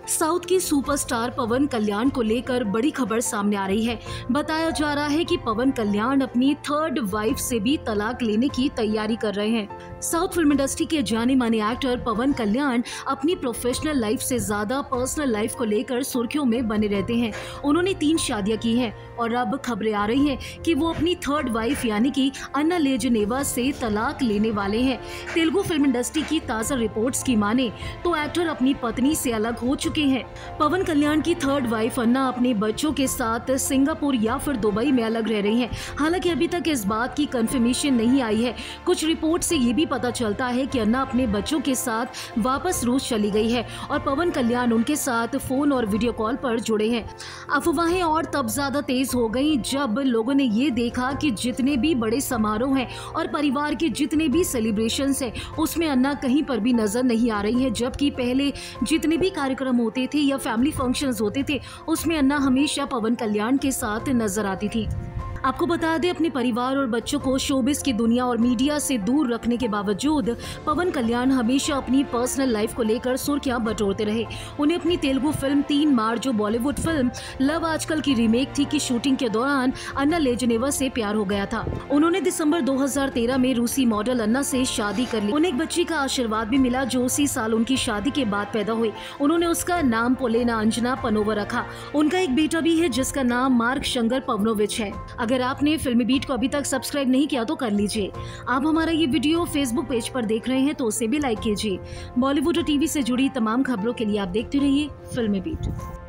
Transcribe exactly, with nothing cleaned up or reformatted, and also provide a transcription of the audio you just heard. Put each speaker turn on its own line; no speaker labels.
South की superstar पवन कल्याण को लेकर बड़ी खबर सामने आ रही है। बताया जा रहा है कि पवन कल्याण अपनी थर्ड वाइफ से भी तलाक लेने की तैयारी कर रहे हैं। साउथ फिल्म इंडस्ट्री के जाने माने एक्टर पवन कल्याण अपनी प्रोफेशनल लाइफ से ज्यादा पर्सनल लाइफ को लेकर सुर्खियों में बने रहते हैं। उन्होंने तीन शादियां की हैं और अब खबरें आ रही हैं कि वो अपनी थर्ड वाइफ यानी कि अन्ना लेजनेवा से तलाक लेने वाले हैं। तेलुगु फिल्म इंडस्ट्री की ताजा रिपोर्ट्स की माने तो एक्टर अपनी पत्नी से अलग हो चुके हैं। पवन कल्याण की थर्ड वाइफ अन्ना अपने बच्चों के साथ सिंगापुर या फिर दुबई में अलग रह रही हैं। हालांकि अभी तक इस बात की कंफर्मेशन नहीं आई है। कुछ रिपोर्ट से ये भी पता चलता है कि अन्ना अपने बच्चों के साथ वापस रूस चली गई है और पवन कल्याण उनके साथ फोन और वीडियो कॉल पर जुड़े हैं। अफवाहें और तब ज्यादा तेज हो गई जब लोगों ने ये देखा कि जितने भी बड़े समारोह हैं और परिवार के जितने भी सेलिब्रेशंस हैं उसमें अन्ना कहीं पर भी नजर नहीं आ रही है, जबकि पहले जितने भी कार्यक्रम होते थे या फैमिली फंक्शंस होते थे उसमें अन्ना हमेशा पवन कल्याण के साथ नजर आती थी। आपको बता दें, अपने परिवार और बच्चों को शोबिस की दुनिया और मीडिया से दूर रखने के बावजूद पवन कल्याण हमेशा अपनी पर्सनल लाइफ को लेकर सुर्खियां बटोरते रहे। उन्हें अपनी तेलुगु फिल्म तीन मार्च जो बॉलीवुड फिल्म लव आजकल की रीमेक थी की शूटिंग के दौरान अन्ना लेजनेवा से प्यार हो गया था। उन्होंने दिसंबर दो हज़ार तेरह में रूसी मॉडल अन्ना से शादी कर ली। उन्हें एक बच्ची का आशीर्वाद भी मिला जो उसी साल उनकी शादी के बाद पैदा हुई। उन्होंने उसका नाम पोलेना अंजना पनोवा रखा। उनका एक बेटा भी है जिसका नाम मार्क शंकर पवनोविच है। अगर आपने फिल्मी बीट को अभी तक सब्सक्राइब नहीं किया तो कर लीजिए। आप हमारा ये वीडियो फेसबुक पेज पर देख रहे हैं तो उसे भी लाइक कीजिए। बॉलीवुड और टीवी से जुड़ी तमाम खबरों के लिए आप देखते रहिए फिल्मी बीट।